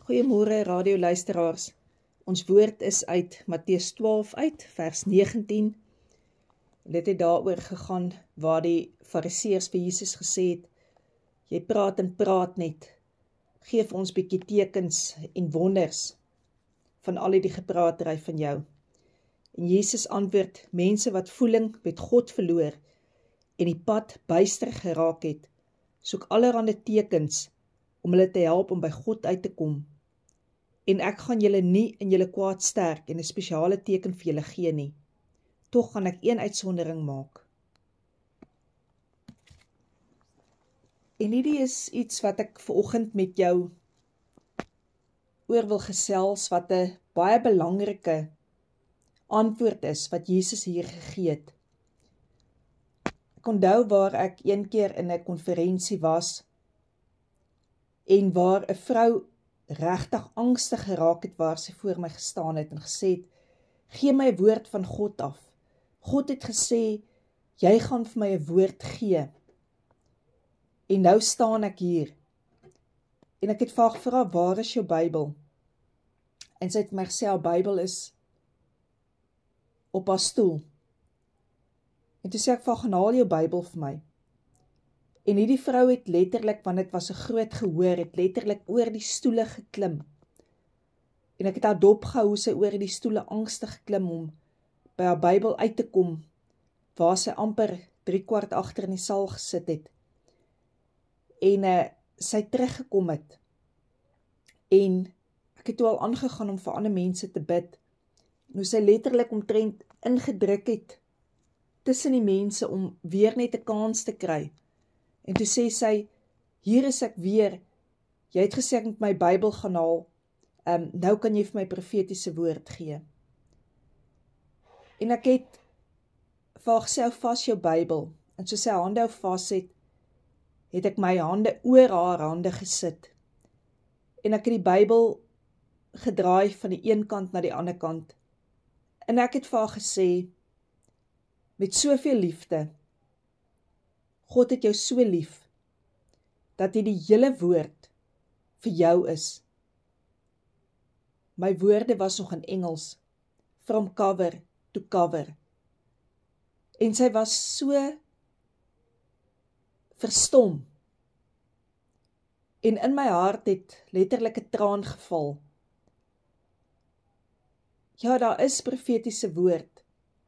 Goeiemôre radioluisteraars. Ons woord is uit Matteus 12 uit, vers 19. Dit het daaroor gegaan waar die Fariseërs vir Jesus gesê het, jy praat en praat net, geef ons bietjie tekens en wonders van al die gepraatery van jou. En Jesus antwoord, mense wat voeling met God verloor en die pad byster geraak het, soek allerhande tekens om hulle te help om by God uit te kom. En ek gaan julle nie in julle kwaad sterk en 'n spesiale teken vir julle gee nie. Tog gaan ek een uitsondering maak. En hierdie is iets wat ek vanoggend met jou oor wil gesels, wat 'n baie belangrike antwoord is wat Jesus hier gegee het. Ek onthou waar ek een keer in 'n konferensie was en waar 'n vrou regtig angstig geraak het waar sy voor my gestaan het en gesê het, gee my 'n woord van God af. God het gesê, jy gaan vir my 'n woord gee. En nou staan ek hier. En ek het vir haar gevra, waar is jou Bybel? En sy het my gesê, haar Bybel is op haar stoel. En toe sê ek vir haar, gaan haal jou Bybel vir my. En hierdie vrou het letterlik, want dit was 'n groot gehoor, het letterlik oor die stoele geklim. En ek het haar dopgehou hoe sy oor die stoele angstig geklim om by haar Bybel uit te kom, waar sy amper 3/4 agter in die saal gesit het. En sy teruggekom het. En ek het toe al aangegaan om vir ander mense te bid. En hoe sy letterlik omtrent ingedruk het tussen die mense om weer net 'n kans te kry. En toe sê sy, hier is ek weer, jy het gesê ek moet my Bybel gaan haal, nou kan jy vir my profetiese woord gee. En ek het vir haar gesê, hou vas jou Bybel, en soos sy hande hou vas het ek my hande oor haar hande gesit, en ek het die Bybel gedraai van die een kant na die ander kant, en ek het vir haar gesê, met soveel liefde, God het jou so lief, dat hy die hele woord vir jou is. My woorde was nog in Engels, from cover to cover. En sy was so verstom. En in my hart het letterlik 'n traan geval. Ja, daar is profetiese woord.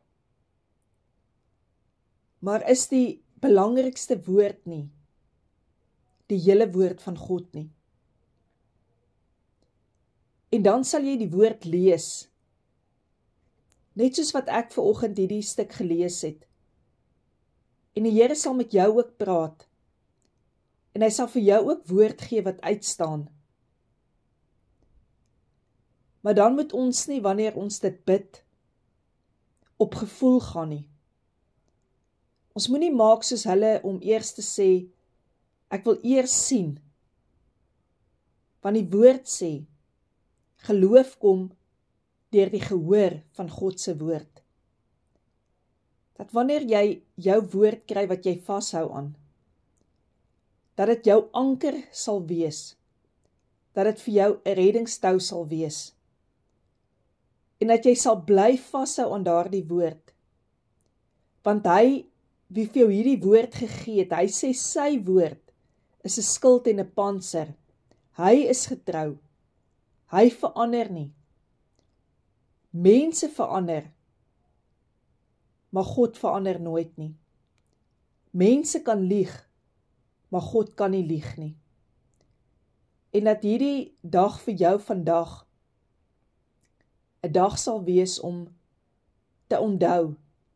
Maar is die belangrikste woord nie die hele woord van God nie. En dan sal jy die woord lees, net soos wat ek vanoggend hierdie stuk gelees het. En die Here sal met jou ook praat, en hy sal vir jou ook woord gee wat uitstaan. Maar dan moet ons nie, wanneer ons dit bid, op gevoel gaan nie. Ons moet nie maak soos hulle om eers te sê, ek wil eers sien. Want die woord sê, geloof kom deur die gehoor van God se woord. Dat wanneer jy jou woord kry wat jy vashou aan, dat dit jou anker sal wees, dat dit vir jou 'n reddingstou sal wees, en dat jy sal bly vashou aan daardie woord, want hy wie vir jou hierdie woord gegee het, hy sê sy woord is 'n skild en 'n pantser. Hy is getrou. Hy verander nie. Mense verander, maar God verander nooit nie. Mense kan lieg, maar God kan nie lieg nie. En dat hierdie dag vir jou vandag 'n dag sal wees om te onthou,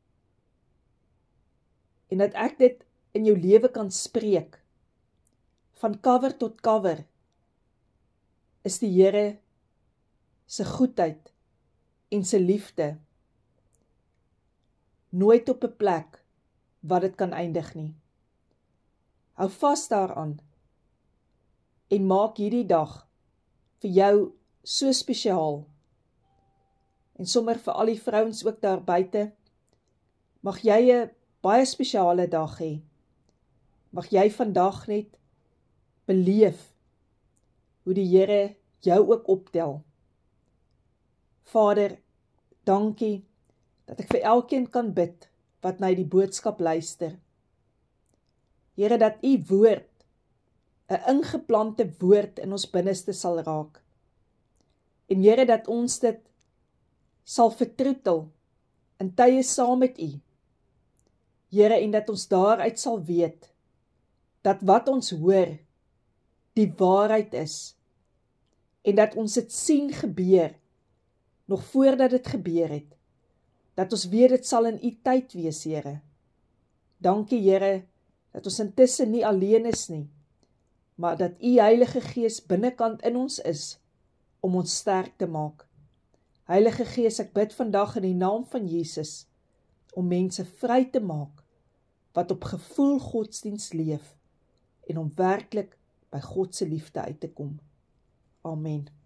en dat ek dit in jou lewe kan spreek, van cover tot cover, is die Here se goedheid en sy liefde nooit op 'n plek wat dit kan eindig nie. Hou vas daaraan en maak hierdie dag vir jou so spesiaal. En sommer vir al die vrouens ook daar buite, mag jy 'n baie spesiale dag hê. Mag jy vandag net beleef hoe die Here jou ook optel. Vader, dankie dat ek vir elkeen kan bid wat na die boodskap luister. Here, dat u woord, 'n ingeplante woord in ons binneste sal raak. En Here, dat ons dit sal vertroetel in tye saam met u. Here, en dat ons daaruit sal weet, dat wat ons hoor, die waarheid is, en dat ons dit sien gebeur, nog voordat dit gebeur het, dat ons weet dit sal in u tyd wees, Here. Dankie, Here, dat ons intussen nie alleen is nie, maar dat u Heilige Gees binnekant in ons is, om ons sterk te maak. Heilige Gees, ek bid vandag in die naam van Jesus, om mense vry te maak, wat op gevoel godsdienst leef, en om werklik by God se liefde uit te kom. Amen.